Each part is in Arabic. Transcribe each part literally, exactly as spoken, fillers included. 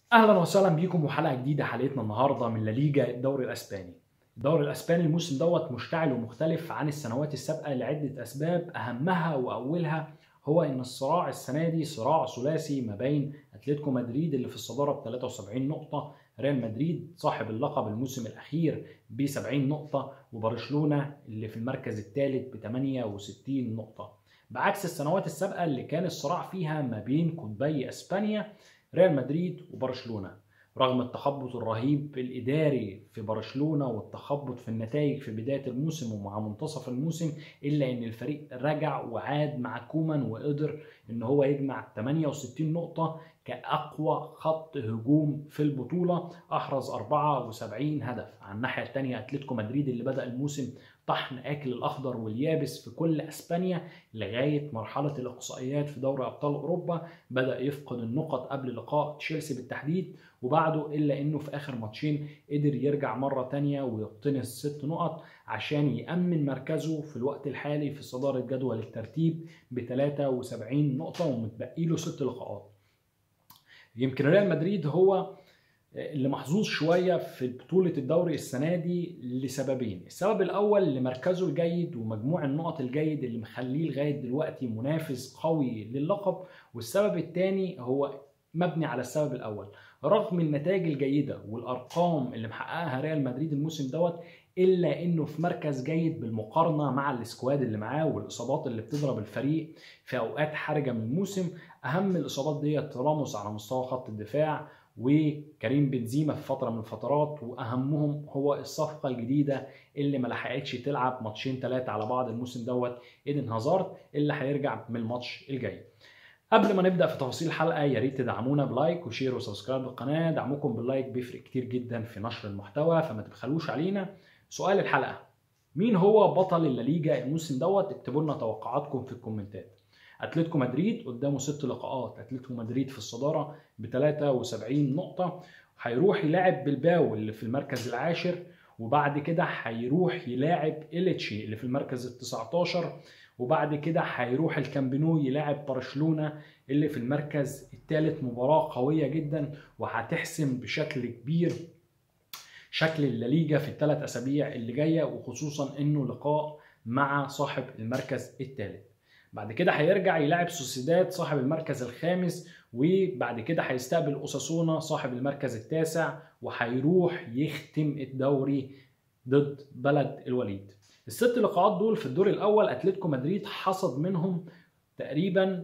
اهلا وسهلا بيكم وحلقه جديده. حلقتنا النهارده من لا ليجا الدوري الاسباني. الدوري الاسباني الموسم دوت مشتعل ومختلف عن السنوات السابقه لعده اسباب، اهمها واولها هو ان الصراع السنه دي صراع ثلاثي ما بين اتلتيكو مدريد اللي في الصداره ب ثلاثة وسبعين نقطه، ريال مدريد صاحب اللقب الموسم الاخير ب سبعين نقطه، وبرشلونه اللي في المركز الثالث ب ثمانية وستين نقطه. بعكس السنوات السابقه اللي كان الصراع فيها ما بين قطبي اسبانيا ريال مدريد وبرشلونة. رغم التخبط الرهيب الإداري في برشلونة والتخبط في النتائج في بداية الموسم ومع منتصف الموسم، إلا أن الفريق رجع وعاد مع كومان وقدر أن هو يجمع ثمانية وستين نقطة كأقوى خط هجوم في البطولة. أحرز أربعة وسبعين هدف. على الناحية الثانية أتلتيكو مدريد اللي بدأ الموسم طحن أكل الأخضر واليابس في كل أسبانيا لغاية مرحلة الإقصائيات في دوري أبطال أوروبا، بدأ يفقد النقط قبل لقاء تشيلسي بالتحديد وبعده، إلا إنه في آخر ماتشين قدر يرجع مرة تانية ويقتنص ست نقط عشان يأمن مركزه في الوقت الحالي في صدارة جدول الترتيب ب ثلاثة وسبعين نقطة ومتبقي له ست لقاءات. يمكن ريال مدريد هو اللي محظوظ شويه في بطوله الدوري السنه دي لسببين. السبب الاول لمركزه الجيد ومجموع النقط الجيد اللي مخليه لغايه دلوقتي منافس قوي للقب، والسبب الثاني هو مبني على السبب الاول. رغم النتائج الجيده والارقام اللي محققها ريال مدريد الموسم دوت، الا انه في مركز جيد بالمقارنه مع السكواد اللي معاه والاصابات اللي بتضرب الفريق في اوقات حرجه من الموسم. اهم الاصابات ديت راموس على مستوى خط الدفاع، وكريم بنزيما في فتره من الفترات، واهمهم هو الصفقه الجديده اللي ما لحقتش تلعب ماتشين ثلاثه على بعض الموسم دوت، ايدن هازارد، اللي هيرجع من الماتش الجاي. قبل ما نبدا في تفاصيل الحلقه، يا ريت تدعمونا بلايك وشير وسبسكرايب للقناه. دعمكم باللايك بيفرق كتير جدا في نشر المحتوى، فما تبخلوش علينا. سؤال الحلقه: مين هو بطل الليجا الموسم دوت؟ اكتبوا لنا توقعاتكم في الكومنتات. اتلتيكو مدريد قدامه ست لقاءات، اتلتيكو مدريد في الصداره ب ثلاثة وسبعين نقطه، هيروح يلاعب بلباو اللي في المركز العاشر، وبعد كده هيروح يلاعب إليتشي اللي في المركز ال تسعة عشر، وبعد كده هيروح الكامبينو يلاعب برشلونه اللي في المركز الثالث. مباراه قويه جدا وهتحسم بشكل كبير شكل الليجا في الثلاث اسابيع اللي جايه، وخصوصا انه لقاء مع صاحب المركز الثالث. بعد كده هيرجع يلاعب سوسيداد صاحب المركز الخامس، وبعد كده هيستقبل اوساسونا صاحب المركز التاسع، وهيروح يختم الدوري ضد بلد الوليد. الست لقاءات دول في الدور الاول اتلتيكو مدريد حصد منهم تقريبا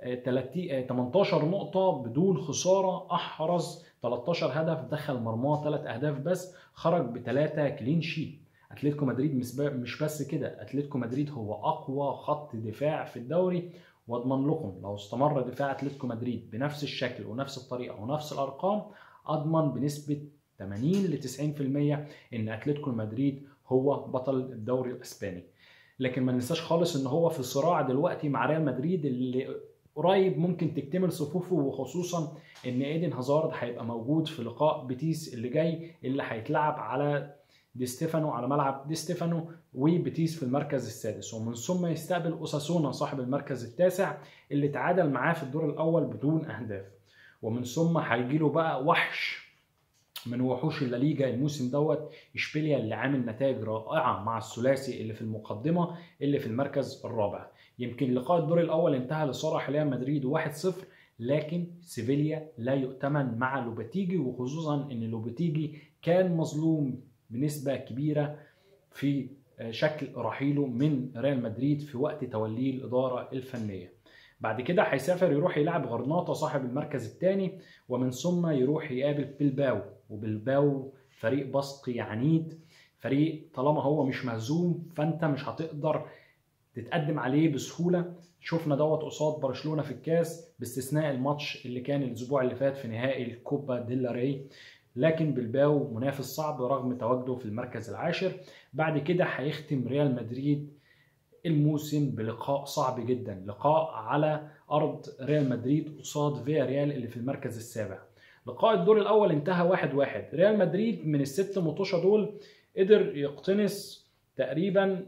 تمنتاشر نقطة بدون خسارة، أحرز ثلاثة عشر هدف، دخل مرماه ثلاث أهداف بس، خرج بثلاثة كلين شيت. أتلتيكو مدريد مش بس كده، أتلتيكو مدريد هو أقوى خط دفاع في الدوري، واضمن لكم لو استمر دفاع أتلتيكو مدريد بنفس الشكل ونفس الطريقة ونفس الأرقام، أضمن بنسبة ثمانين ل تسعين بالمية إن أتلتيكو مدريد هو بطل الدوري الإسباني. لكن ما ننساش خالص إن هو في صراع دلوقتي مع ريال مدريد اللي قريب ممكن تكتمل صفوفه، وخصوصا ان ايدن هازارد هيبقى موجود في لقاء بيتيس اللي جاي اللي هيتلعب على دي ستيفانو، على ملعب دي ستيفانو، وبيتيس في المركز السادس، ومن ثم يستقبل اوساسونا صاحب المركز التاسع اللي تعادل معاه في الدور الاول بدون اهداف. ومن ثم هيجي له بقى وحش من وحوش الليجا الموسم دوت، اشبيليا اللي عامل نتائج رائعه مع الثلاثي اللي في المقدمه اللي في المركز الرابع. يمكن لقاء الدور الاول انتهى لصالح ريال مدريد واحد صفر، لكن سيفيليا لا يؤتمن مع لوبيتيجي، وخصوصا ان لوبيتيجي كان مظلوم بنسبه كبيره في شكل رحيله من ريال مدريد في وقت توليه الاداره الفنيه. بعد كده هيسافر يروح يلعب غرناطه صاحب المركز الثاني، ومن ثم يروح يقابل بلباو، وبلباو فريق بسقي عنيد، فريق طالما هو مش مهزوم فانت مش هتقدر تتقدم عليه بسهوله. شفنا دوت قصاد برشلونه في الكاس باستثناء الماتش اللي كان الاسبوع اللي فات في نهائي الكوبا ديلا ري، لكن بلباو منافس صعب رغم تواجده في المركز العاشر. بعد كده هيختم ريال مدريد الموسم بلقاء صعب جدا، لقاء على ارض ريال مدريد قصاد فيا ريال اللي في المركز السابع. لقاء الدور الاول انتهى واحد واحد. ريال مدريد من الست مطوشه دول قدر يقتنص تقريبا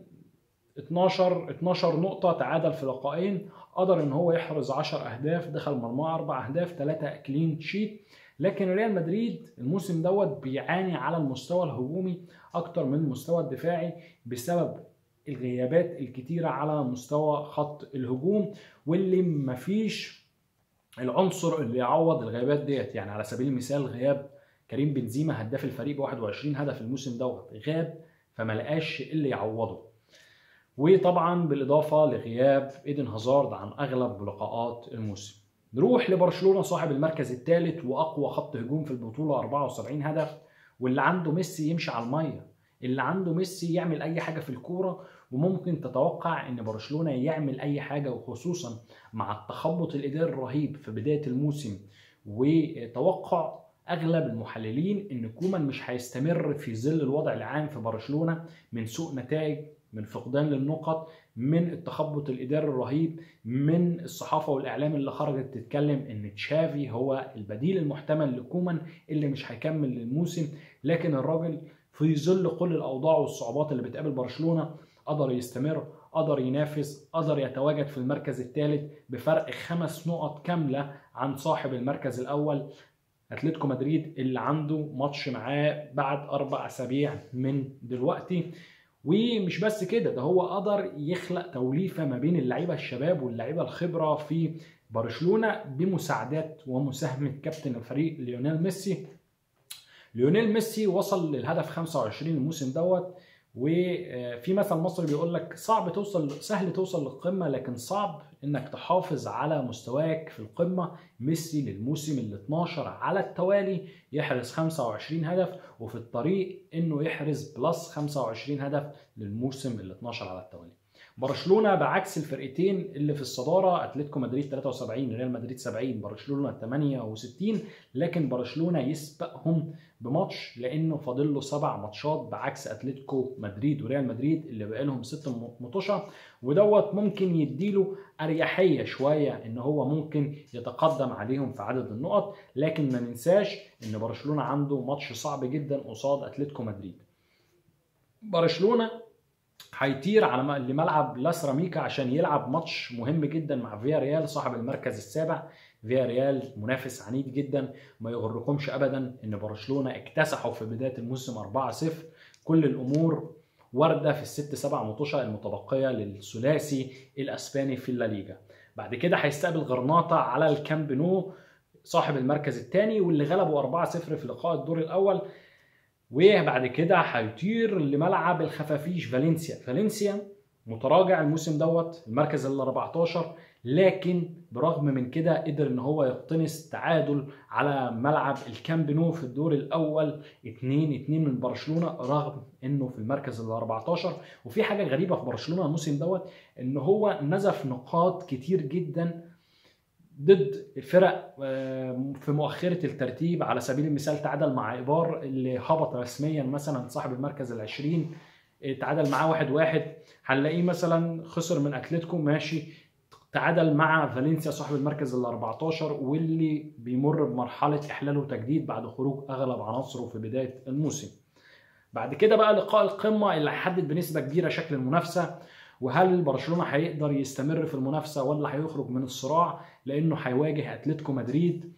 اتناشر اتناشر نقطه، تعادل في لقاءين، قدر ان هو يحرز عشر اهداف، دخل مرماه اربع اهداف، ثلاثه كلين شيت. لكن ريال مدريد الموسم دوت بيعاني على المستوى الهجومي اكتر من المستوى الدفاعي بسبب الغيابات الكتيرة على مستوى خط الهجوم، واللي مفيش العنصر اللي يعوض الغيابات ديت. يعني على سبيل المثال غياب كريم بنزيما هداف الفريق ب واحد وعشرين هدف الموسم دوت، غاب فما لقاش اللي يعوضه. وطبعا بالاضافه لغياب ايدن هازارد عن اغلب لقاءات الموسم. نروح لبرشلونه صاحب المركز الثالث واقوى خط هجوم في البطوله أربعة وسبعين هدف، واللي عنده ميسي يمشي على الميه، اللي عنده ميسي يعمل اي حاجه في الكوره، وممكن تتوقع ان برشلونه يعمل اي حاجه، وخصوصا مع التخبط الاداري الرهيب في بدايه الموسم. وتوقع اغلب المحللين ان كومان مش هيستمر في ظل الوضع العام في برشلونه من سوء نتائج، من فقدان للنقط، من التخبط الاداري الرهيب، من الصحافه والاعلام اللي خرجت تتكلم ان تشافي هو البديل المحتمل لكومان اللي مش هيكمل الموسم. لكن الراجل في ظل كل الاوضاع والصعوبات اللي بتقابل برشلونه قدر يستمر، قدر ينافس، قدر يتواجد في المركز الثالث بفرق خمس نقط كامله عن صاحب المركز الاول اتلتيكو مدريد، اللي عنده ماتش معاه بعد اربع اسابيع من دلوقتي. ومش بس كده، ده هو قدر يخلق توليفه ما بين اللعيبه الشباب واللعيبه الخبره في برشلونه بمساعدات ومساهمه كابتن الفريق ليونيل ميسي. ليونيل ميسي وصل للهدف خمسة وعشرين الموسم دوت. وفي مثل مصري بيقول لك صعب توصل، سهل توصل للقمه لكن صعب انك تحافظ على مستواك في القمه. ميسي للموسم ال اثناشر على التوالي يحرز خمسة وعشرين هدف، وفي الطريق انه يحرز بلس خمسة وعشرين هدف للموسم ال اثناشر على التوالي. برشلونه بعكس الفرقتين اللي في الصداره، اتلتيكو مدريد ثلاثة وسبعين، ريال مدريد سبعين، برشلونه ثمانية وستين، لكن برشلونه يسبقهم بماتش لانه فاضل له سبع ماتشات بعكس اتلتيكو مدريد وريال مدريد اللي بقى لهم ست ماتشات. ودوت ممكن يديله اريحيه شويه ان هو ممكن يتقدم عليهم في عدد النقط. لكن ما ننساش ان برشلونه عنده ماتش صعب جدا قصاد اتلتيكو مدريد. برشلونه هيطير على لملعب لاسراميكا عشان يلعب ماتش مهم جدا مع فيا ريال صاحب المركز السابع. فيا ريال منافس عنيد جدا، ما يغركمش ابدا ان برشلونه اكتسحوا في بدايه الموسم أربعة صفر. كل الامور وارده في الست سبع ماتشات المتبقيه للثلاثي الاسباني في الليجا. بعد كده هيستقبل غرناطه على الكامب نو صاحب المركز الثاني واللي غلبوا أربعة صفر في لقاء الدور الاول. وبعد كده هيطير لملعب الخفافيش فالنسيا. فالنسيا متراجع الموسم دوت المركز ال أربعتاشر، لكن برغم من كده قدر ان هو يقتنص تعادل على ملعب الكامب نو في الدور الاول اتنين اتنين من برشلونه رغم انه في المركز ال أربعتاشر. وفي حاجه غريبه في برشلونه الموسم دوت ان هو نزف نقاط كتير جدا ضد الفرق في مؤخرة الترتيب. على سبيل المثال تعادل مع إيبار اللي هبط رسميا مثلا صاحب المركز العشرين، تعادل معاه واحد واحد. هنلاقيه مثلا خسر من أتلتيكو ماشي، تعادل مع فالنسيا صاحب المركز ال أربعتاشر واللي بيمر بمرحلة إحلال وتجديد بعد خروج أغلب عناصره في بداية الموسم. بعد كده بقى لقاء القمة اللي هيحدد بنسبة كبيرة شكل المنافسة، وهل برشلونه هيقدر يستمر في المنافسه ولا هيخرج من الصراع، لانه هيواجه اتلتيكو مدريد.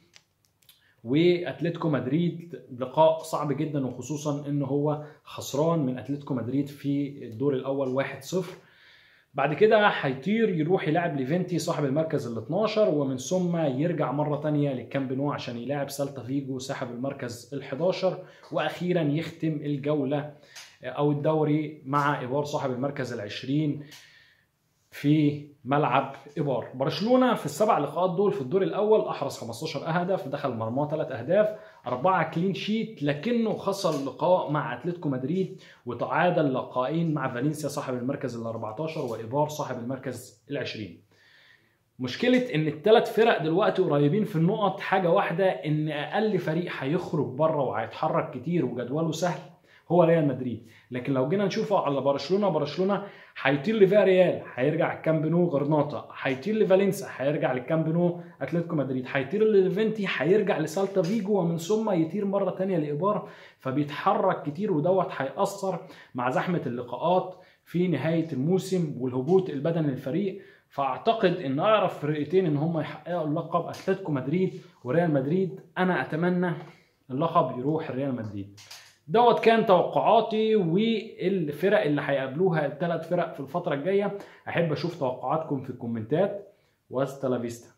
واتلتيكو مدريد لقاء صعب جدا، وخصوصا انه هو خسران من اتلتيكو مدريد في الدور الاول واحد صفر. بعد كده هيطير يروح يلاعب ليفنتي صاحب المركز ال اثناشر، ومن ثم يرجع مره ثانيه للكامب نو عشان يلاعب سالتا فيجو صاحب المركز ال حداشر، واخيرا يختم الجوله او الدوري مع ايبار صاحب المركز العشرين في ملعب ايبار. برشلونه في السبع لقاءات دول في الدور الاول احرز خمستاشر هدف، دخل مرماه ثلاث اهداف، أربعة كلين شيت، لكنه خسر لقاء مع اتلتيكو مدريد وتعادل لقاءين مع فالنسيا صاحب المركز ال أربعتاشر وايبار صاحب المركز العشرين. مشكله ان الثلاث فرق دلوقتي قريبين في النقط حاجه واحده، ان اقل فريق هيخرج بره وهيتحرك كتير وجدوله سهل هو ريال مدريد. لكن لو جينا نشوفه على برشلونه، برشلونه هيطير لفيا ريال هيرجع الكامب نو غرناطه، هيطير لفالنسيا هيرجع للكامب نو اتلتيكو مدريد، هيطير لليفنتي هيرجع لسالتا فيجو، ومن ثم يطير مره ثانيه لايبار. فبيتحرك كتير، ودوت هيأثر مع زحمه اللقاءات في نهايه الموسم والهبوط البدني للفريق. فاعتقد ان اقرب فرقتين ان هم يحققوا اللقب اتلتيكو مدريد وريال مدريد. انا اتمنى اللقب يروح ريال مدريد. دوت كان توقعاتي والفرق اللي هيقابلوها الثلاث فرق في الفتره الجايه. احب اشوف توقعاتكم في الكومنتات. واستلا فيستا.